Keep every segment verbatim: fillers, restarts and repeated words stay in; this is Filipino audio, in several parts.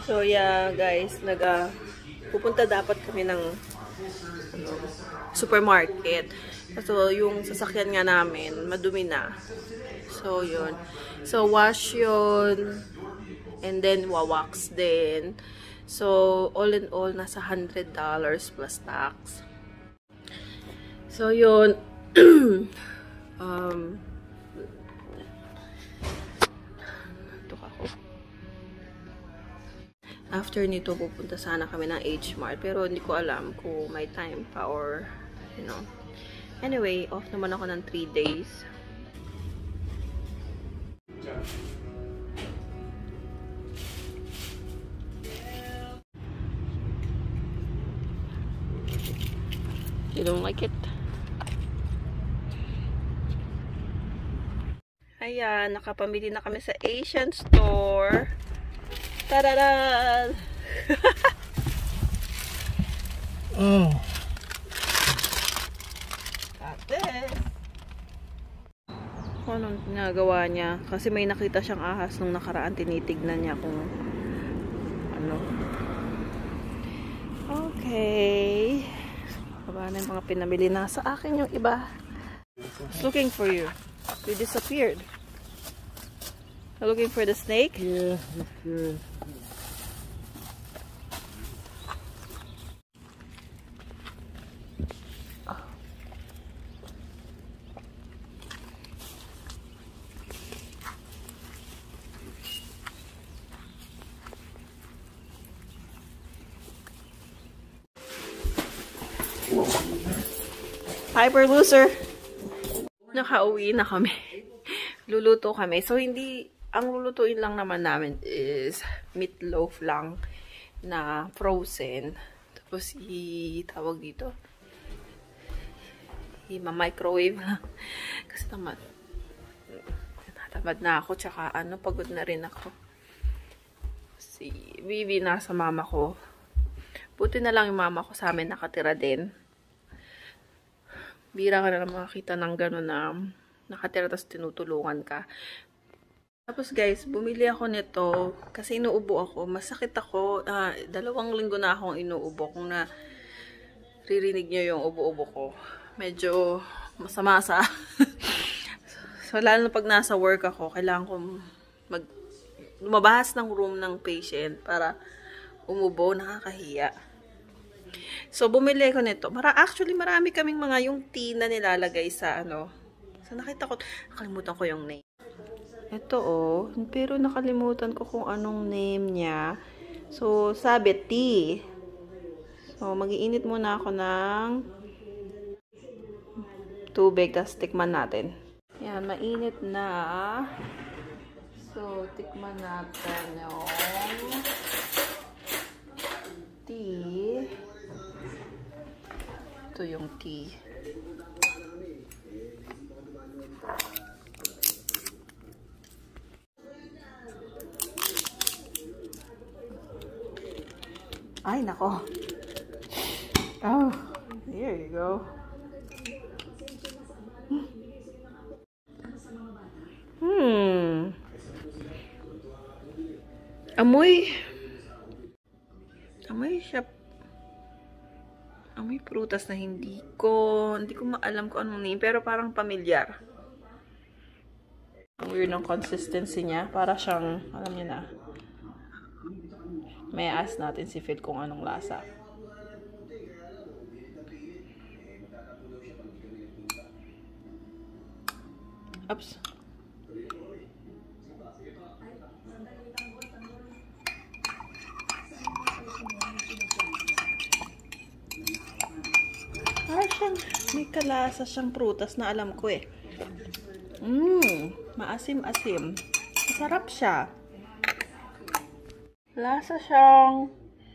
So yeah, guys, nag uh, pupunta dapat kami ng ano, supermarket. So yung sasakyan nga namin, madumi na. So yun. So wash yun. And then wawax din. So all in all, nasa one hundred dollars plus tax. So yun. um, After nito, pupunta sana kami ng H-Mart. Pero hindi ko alam kung may time pa or, you know. Anyway, off naman ako ng three days. You don't like it? Ayan, nakapamili na kami sa Asian store. Tadadad! Oh. Ate! Anong ginagawa niya? Kasi may nakita siyang ahas nung nakaraan. Tinitignan niya kung ano. Okay. Baba na yung mga pinamili na sa akin yung iba. I was looking for you. You disappeared. You're looking for the snake? Yeah, that's good. Hyper loser. Nakauwi na kami. Luluto kami. So, hindi, ang lulutuin lang naman namin is meatloaf lang na frozen. Tapos, i-tawag dito. I-microwave lang. Kasi tamad. Tamad na ako. Tsaka, ano, pagod na rin ako. Si Vivi nasa mama ko. Buti na lang yung mama ko sa amin nakatira din. Bira ka na lang makakita ng gano'n na nakatira tapos tinutulungan ka. Tapos guys, bumili ako nito kasi inuubo ako. Masakit ako. Uh, dalawang linggo na akong inuubo. Kung na ririnig nyo yung ubo-ubo ko. Medyo masama sa. So lalo na pag nasa work ako, kailangan ko mag lumabas ng room ng patient para umubo, nakakahiya. So, bumili ko nito. Mara, actually, marami kaming mga yung tea na nilalagay sa ano. So, nakita ko, nakalimutan ko yung name. Ito, oh. Pero nakalimutan ko kung anong name niya. So, sabi, tea. So, mag-iinit muna ako ng tubig. Tapos, tikman natin. Yan, mainit na. So, tikman natin yung tea. Ito yung tea. Ay, nako. Oh, here you go. Hmm. Amoy. Amoy siya. Amoy prutas na hindi ko, hindi ko maalam kung anong name, pero parang pamilyar. Ang weird ng consistency niya. Para siyang, alam niyo na. May ask natin si Phil kung anong lasa. Oops. Siyang, may kalasa siyang prutas na alam ko eh. Mmm, maasim-asim. Masarap siya. Lasa siyang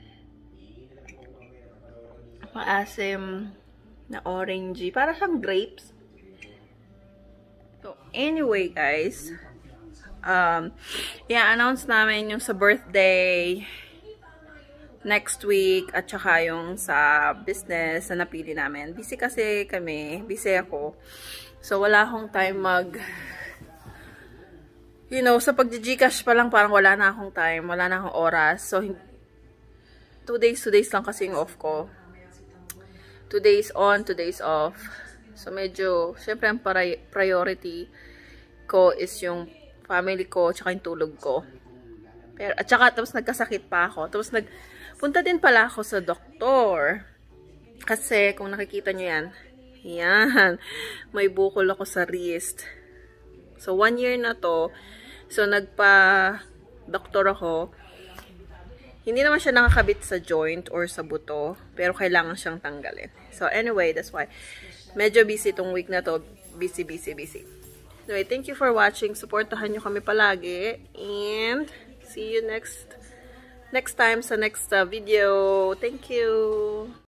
maasim na orangey. Para siyang grapes. So, anyway guys, um, i-announce namin yung sa birthday next week, at saka yung sa business na napili namin. Busy kasi kami. Busy ako. So, wala akong time mag you know, sa pag-Gcash pa lang parang wala na akong time, wala na akong oras. So, two days, two days lang kasi yung off ko. Two days on, two days off. So, medyo, syempre ang priority ko is yung family ko, tsaka yung tulog ko. Pero, at saka, tapos nagkasakit pa ako. Tapos, nagpunta din pala ako sa doktor. Kasi, kung nakikita nyo yan, yan, may bukol ako sa wrist. So, one year na to. So, nagpa-doktor ako. Hindi naman siya nakakabit sa joint or sa buto. Pero kailangan siyang tanggalin. So, anyway, that's why. Medyo busy itong week na to. Busy, busy, busy. Anyway, thank you for watching. Supportahan nyo kami palagi. And, see you next next time sa next uh, video. Thank you!